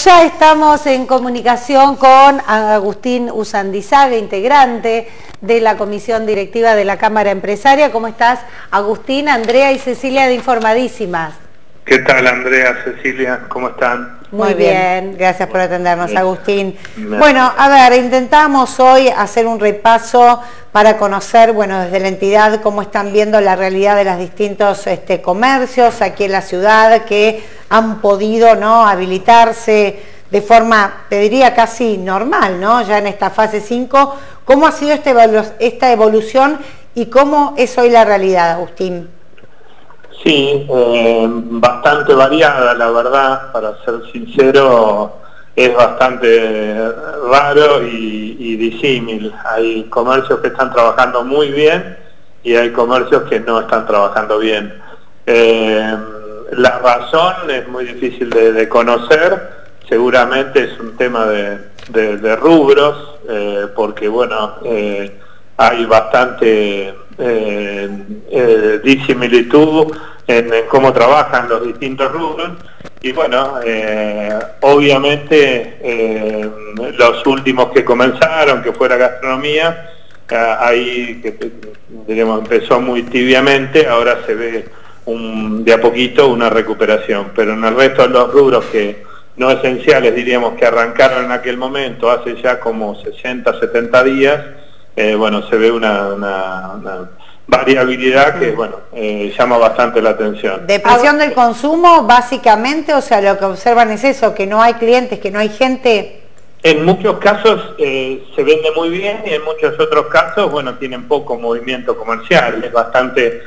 ya estamos en comunicación con Agustín Usandizaga, integrante de la Comisión Directiva de la Cámara Empresaria. ¿Cómo estás, Agustín, Andrea y Cecilia de Informadísimas? ¿Qué tal, Andrea, Cecilia? ¿Cómo están? Muy bien, gracias por atendernos, Bien. Agustín. Bien. Bueno, a ver, intentamos hoy hacer un repaso para conocer, bueno, desde la entidad cómo están viendo la realidad de los distintos comercios aquí en la ciudad que han podido, ¿no?, habilitarse de forma, te diría, casi normal, ¿no?, ya en esta fase 5. ¿Cómo ha sido esta evolución y cómo es hoy la realidad, Agustín? Sí, bastante variada, la verdad, para ser sincero, es bastante raro y disímil. Hay comercios que están trabajando muy bien y hay comercios que no están trabajando bien. La razón es muy difícil de conocer, seguramente es un tema de rubros, porque bueno, hay bastante disimilitud en cómo trabajan los distintos rubros y bueno, obviamente los últimos que comenzaron, que fue la gastronomía, ahí que diríamos, empezó muy tibiamente, ahora se ve de a poquito una recuperación, pero en el resto de los rubros que no esenciales, diríamos, que arrancaron en aquel momento hace ya como 60, 70 días, bueno, se ve una variabilidad que, bueno, llama bastante la atención. Depresión del consumo, básicamente, o sea, lo que observan es eso, que no hay clientes, que no hay gente. En muchos casos se vende muy bien y en muchos otros casos, bueno, tienen poco movimiento comercial, es bastante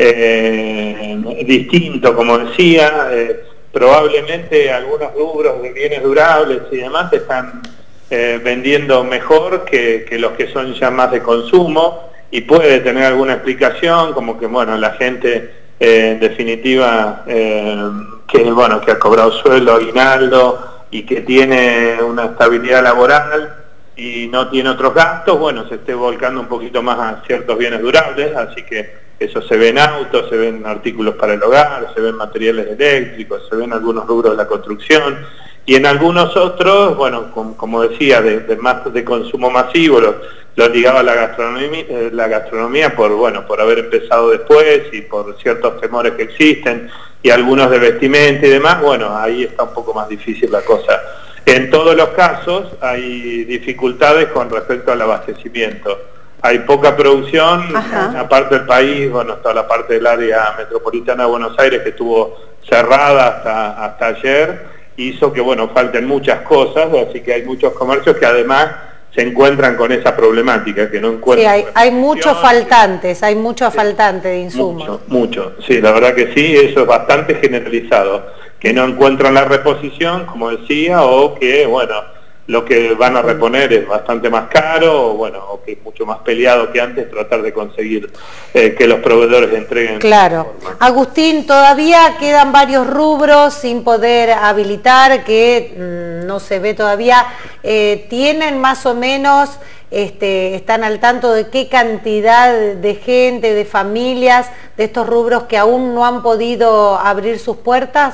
distinto, como decía, probablemente algunos rubros de bienes durables y demás están vendiendo mejor que los que son ya más de consumo, y puede tener alguna explicación, como que bueno, la gente en definitiva que bueno, que ha cobrado sueldo, aguinaldo y que tiene una estabilidad laboral y no tiene otros gastos, bueno, se esté volcando un poquito más a ciertos bienes durables, así que eso se ve en autos, se ven artículos para el hogar, se ven materiales eléctricos, se ven algunos rubros de la construcción, y en algunos otros, bueno, como decía, de más de consumo masivo, lo ligaba a la gastronomía por, bueno, por haber empezado después y por ciertos temores que existen, y algunos de vestimenta y demás, bueno, ahí está un poco más difícil la cosa. En todos los casos hay dificultades con respecto al abastecimiento. Hay poca producción, una parte del país, bueno, toda la parte del área metropolitana de Buenos Aires que estuvo cerrada hasta ayer, hizo que, bueno, falten muchas cosas, así que hay muchos comercios que además se encuentran con esa problemática, que no encuentran... Sí, hay muchos faltantes, hay mucho faltante de insumos. Mucho, sí, la verdad que sí, eso es bastante generalizado, que no encuentran la reposición, como decía, o que, bueno, lo que van a reponer es bastante más caro, o bueno, o que es mucho más peleado que antes tratar de conseguir que los proveedores entreguen. Claro. Agustín, todavía quedan varios rubros sin poder habilitar, que no se ve todavía. ¿Tienen más o menos, están al tanto de qué cantidad de gente, de familias, de estos rubros que aún no han podido abrir sus puertas?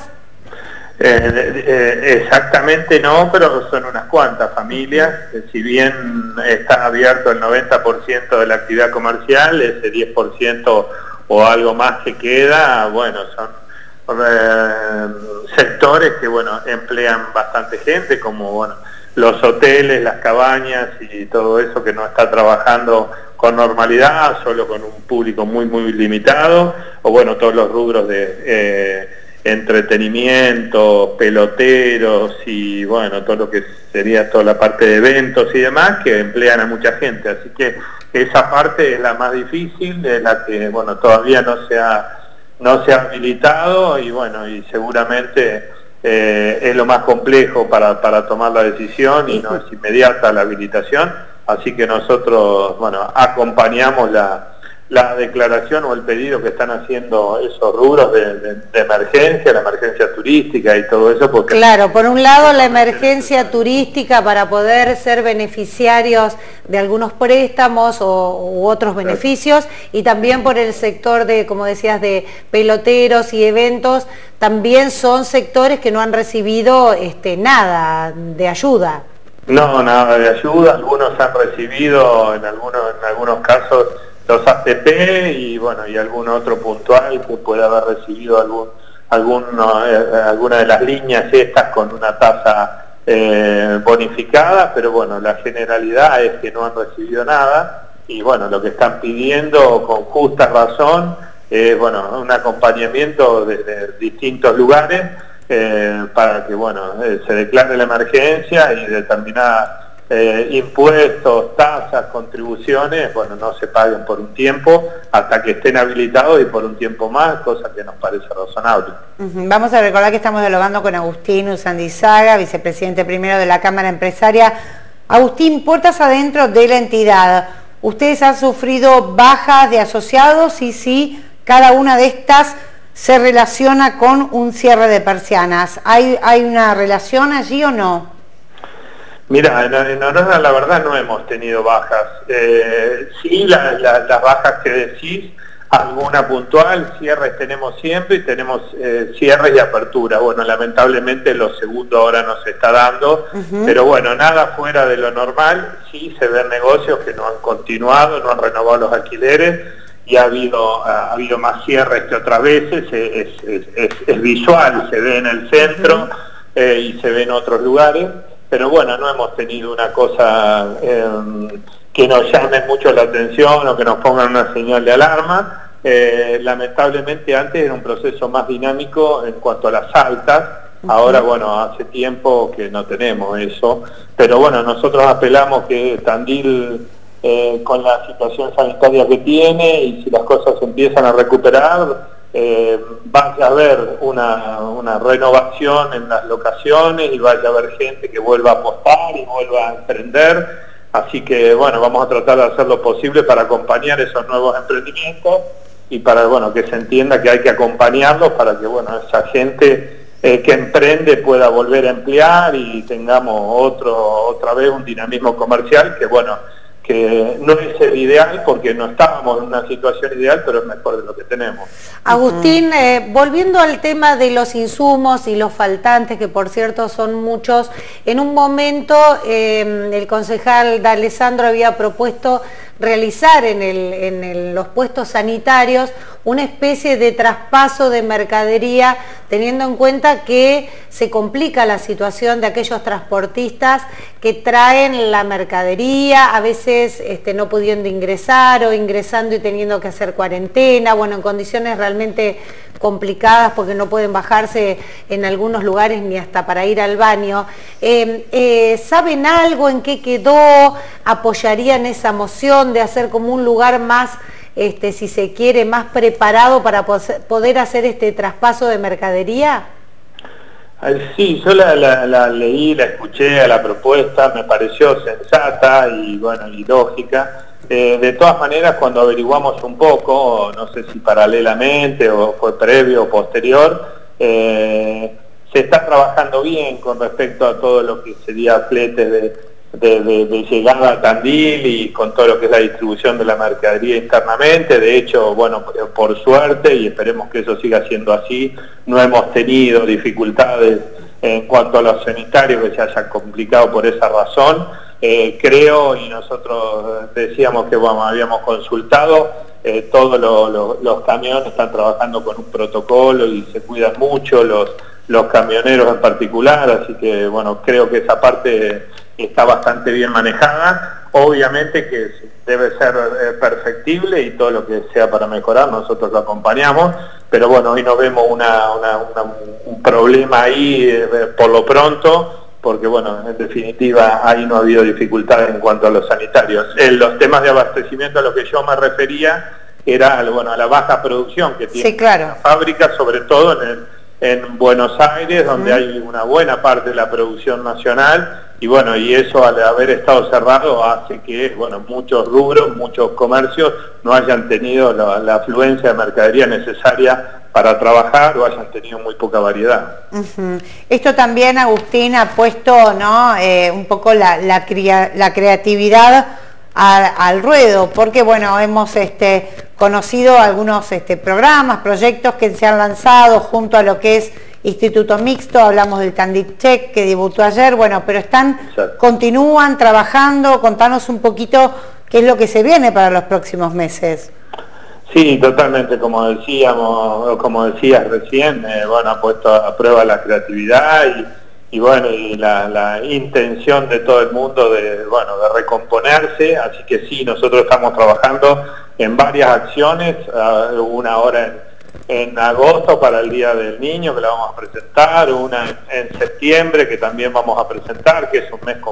Exactamente no, pero son unas cuantas familias. Si bien está abierto el 90% de la actividad comercial, ese 10% o algo más que queda, bueno, son sectores que, bueno, emplean bastante gente, como, bueno, los hoteles, las cabañas y todo eso que no está trabajando con normalidad, solo con un público muy, muy limitado, o bueno, todos los rubros de entretenimiento, peloteros y bueno, todo lo que sería toda la parte de eventos y demás, que emplean a mucha gente, así que esa parte es la más difícil, es la que, bueno, todavía no se ha habilitado, y bueno, y seguramente es lo más complejo para tomar la decisión, y no es inmediata la habilitación, así que nosotros, bueno, acompañamos la declaración o el pedido que están haciendo esos rubros de emergencia, la emergencia turística y todo eso. Porque claro, por un lado la emergencia turística para poder ser beneficiarios de algunos préstamos u otros beneficios, y también por el sector de, como decías, de peloteros y eventos, también son sectores que no han recibido nada de ayuda. No, nada de ayuda. Algunos han recibido en algunos casos los ATP y bueno, y algún otro puntual que puede haber recibido alguna de las líneas estas con una tasa bonificada, pero bueno, la generalidad es que no han recibido nada, y bueno, lo que están pidiendo con justa razón es bueno, un acompañamiento desde distintos lugares para que bueno, se declare la emergencia y determinadas impuestos, tasas, contribuciones, bueno, no se paguen por un tiempo hasta que estén habilitados y por un tiempo más, cosa que nos parece razonable. Vamos a recordar que estamos dialogando con Agustín Usandizaga, vicepresidente primero de la Cámara Empresaria. Agustín, puertas adentro de la entidad, ¿ustedes han sufrido bajas de asociados y si cada una de estas se relaciona con un cierre de persianas? ¿Hay una relación allí o no? Mira, en honor a la verdad no hemos tenido bajas. Sí, las bajas que decís, alguna puntual, cierres tenemos siempre y tenemos cierres y apertura. Bueno, lamentablemente lo segundo ahora no se está dando, pero bueno, nada fuera de lo normal. Sí se ven negocios que no han continuado, no han renovado los alquileres y ha habido más cierres que otras veces. Es visual, se ve en el centro y se ve en otros lugares. Pero bueno, no hemos tenido una cosa que nos llame mucho la atención o que nos pongan una señal de alarma. Lamentablemente antes era un proceso más dinámico en cuanto a las altas. Ahora, bueno, hace tiempo que no tenemos eso. Pero bueno, nosotros apelamos que Tandil, con la situación sanitaria que tiene y si las cosas empiezan a recuperar, vaya a haber una renovación en las locaciones y vaya a haber gente que vuelva a apostar y vuelva a emprender. Así que bueno, vamos a tratar de hacer lo posible para acompañar esos nuevos emprendimientos y para bueno, que se entienda que hay que acompañarlos para que bueno, esa gente que emprende pueda volver a emplear y tengamos otra vez un dinamismo comercial que bueno, que no es el ideal porque no estábamos en una situación ideal, pero es mejor de lo que tenemos. Agustín, volviendo al tema de los insumos y los faltantes, que por cierto son muchos, en un momento el concejal D'Alessandro había propuesto realizar en los puestos sanitarios una especie de traspaso de mercadería, teniendo en cuenta que se complica la situación de aquellos transportistas que traen la mercadería, a veces no pudiendo ingresar o ingresando y teniendo que hacer cuarentena, bueno, en condiciones realmente complicadas porque no pueden bajarse en algunos lugares ni hasta para ir al baño. ¿Saben algo en qué quedó? ¿Apoyarían esa moción de hacer como un lugar más, si se quiere, más preparado para poder hacer este traspaso de mercadería? Sí, yo la leí, la escuché a la propuesta, me pareció sensata y bueno, y lógica. De todas maneras, cuando averiguamos un poco, no sé si paralelamente o fue previo o posterior, se está trabajando bien con respecto a todo lo que sería flete de llegada a Tandil y con todo lo que es la distribución de la mercadería internamente. De hecho, bueno, por suerte, y esperemos que eso siga siendo así, no hemos tenido dificultades en cuanto a los sanitarios que se hayan complicado por esa razón. Creo, y nosotros decíamos que bueno, habíamos consultado, todos los camiones están trabajando con un protocolo y se cuidan mucho, los camioneros en particular, así que bueno, creo que esa parte está bastante bien manejada. Obviamente que debe ser perfectible y todo lo que sea para mejorar nosotros lo acompañamos, pero bueno, hoy no vemos un problema ahí por lo pronto, porque bueno, en definitiva ahí no ha habido dificultades en cuanto a los sanitarios. Los temas de abastecimiento a lo que yo me refería era bueno, a la baja producción que tiene la fábrica, sobre todo en Buenos Aires, donde hay una buena parte de la producción nacional y bueno, y eso al haber estado cerrado hace que, bueno, muchos rubros, muchos comercios no hayan tenido la afluencia de mercadería necesaria para trabajar o hayan tenido muy poca variedad. Esto también, Agustín, ha puesto, ¿no?, un poco la creatividad al ruedo, porque bueno, hemos conocido algunos programas, proyectos que se han lanzado junto a lo que es Instituto Mixto. Hablamos del Tandil Check que debutó ayer, bueno, pero continúan trabajando. Contanos un poquito qué es lo que se viene para los próximos meses. Sí, totalmente, como decías recién, bueno, ha puesto a prueba la creatividad y bueno, y la intención de todo el mundo de recomponerse, así que sí, nosotros estamos trabajando en varias acciones, una ahora en agosto para el Día del Niño, que la vamos a presentar, una en septiembre que también vamos a presentar, que es un mes con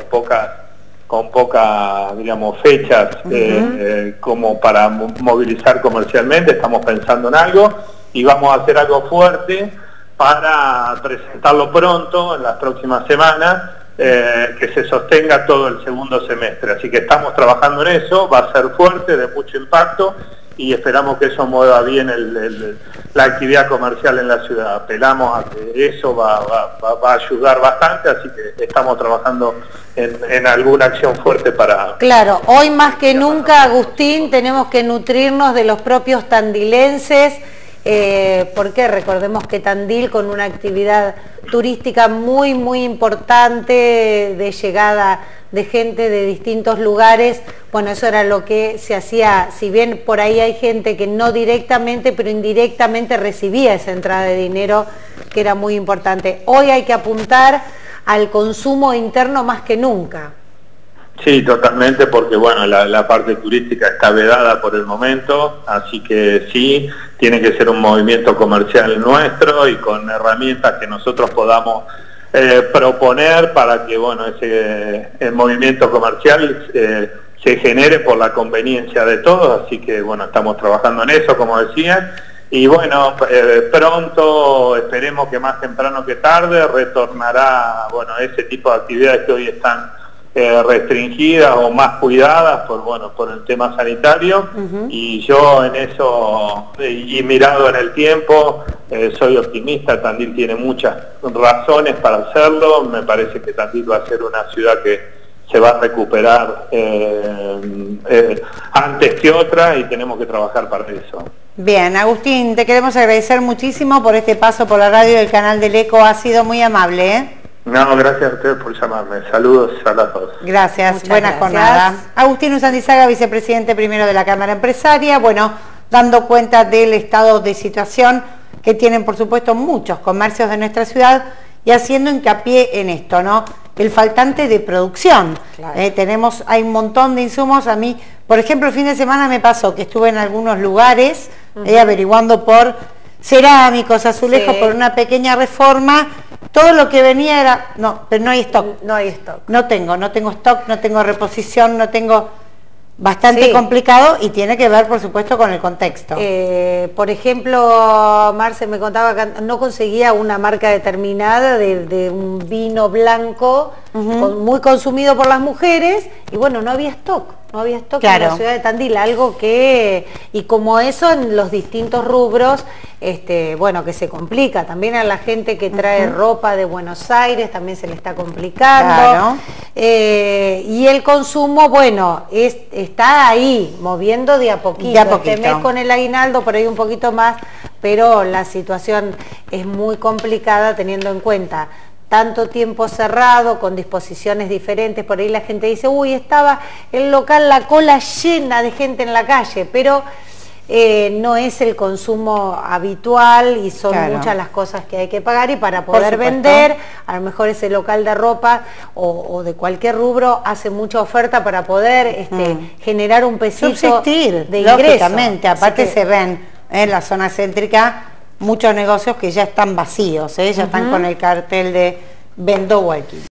pocas, digamos, fechas como para movilizar comercialmente. Estamos pensando en algo y vamos a hacer algo fuerte para presentarlo pronto, en las próximas semanas, que se sostenga todo el segundo semestre. Así que estamos trabajando en eso, va a ser fuerte, de mucho impacto, y esperamos que eso mueva bien la actividad comercial en la ciudad. Apelamos a que eso va a ayudar bastante, así que estamos trabajando en alguna acción fuerte para... Claro, hoy más que nunca, Agustín, tenemos que nutrirnos de los propios tandilenses, porque recordemos que Tandil, con una actividad turística muy importante de llegada de gente de distintos lugares, bueno, eso era lo que se hacía, si bien por ahí hay gente que no directamente, pero indirectamente recibía esa entrada de dinero, que era muy importante. Hoy hay que apuntar al consumo interno más que nunca. Sí, totalmente, porque bueno, la parte turística está vedada por el momento, así que sí, tiene que ser un movimiento comercial nuestro y con herramientas que nosotros podamos proponer para que, bueno, el movimiento comercial se genere por la conveniencia de todos, así que bueno, estamos trabajando en eso, como decían, y bueno, pronto, esperemos que más temprano que tarde, retornará, bueno, ese tipo de actividades que hoy están restringidas o más cuidadas por el tema sanitario. Y yo en eso, y mirado en el tiempo, soy optimista. Tandil tiene muchas razones para hacerlo. Me parece que Tandil va a ser una ciudad que se va a recuperar antes que otra, y tenemos que trabajar para eso. Bien, Agustín, te queremos agradecer muchísimo por este paso por la radio del canal del Eco. Ha sido muy amable, ¿eh? No, gracias a ustedes por llamarme. Saludos a todos. Gracias, buena jornada. Agustín Uzandizaga, vicepresidente primero de la Cámara Empresaria, bueno, dando cuenta del estado de situación que tienen, por supuesto, muchos comercios de nuestra ciudad, y haciendo hincapié en esto, ¿no? El faltante de producción. Claro. Hay un montón de insumos. A mí, por ejemplo, el fin de semana me pasó que estuve en algunos lugares averiguando por cerámicos, azulejos, por una pequeña reforma. Todo lo que venía era, pero no hay stock. No hay stock. No tengo stock, no tengo reposición, no tengo... Bastante complicado, y tiene que ver, por supuesto, con el contexto. Por ejemplo, Marce me contaba que no conseguía una marca determinada de un vino blanco muy consumido por las mujeres, y bueno, no había stock. No había stock en la ciudad de Tandil, algo que, y como eso en los distintos rubros, bueno, que se complica. También a la gente que trae ropa de Buenos Aires también se le está complicando. Y el consumo, bueno, está ahí, moviendo de a poquito. Este mes con el aguinaldo por ahí un poquito más, pero la situación es muy complicada teniendo en cuenta tanto tiempo cerrado, con disposiciones diferentes. Por ahí la gente dice, uy, estaba el local, la cola llena de gente en la calle, pero no es el consumo habitual, y son muchas las cosas que hay que pagar, y para poder vender, a lo mejor ese local de ropa o de cualquier rubro hace mucha oferta para poder generar un pesito subsistir de ingreso. Lógicamente, aparte se ven en la zona céntrica muchos negocios que ya están vacíos, ya están con el cartel de vendo walking.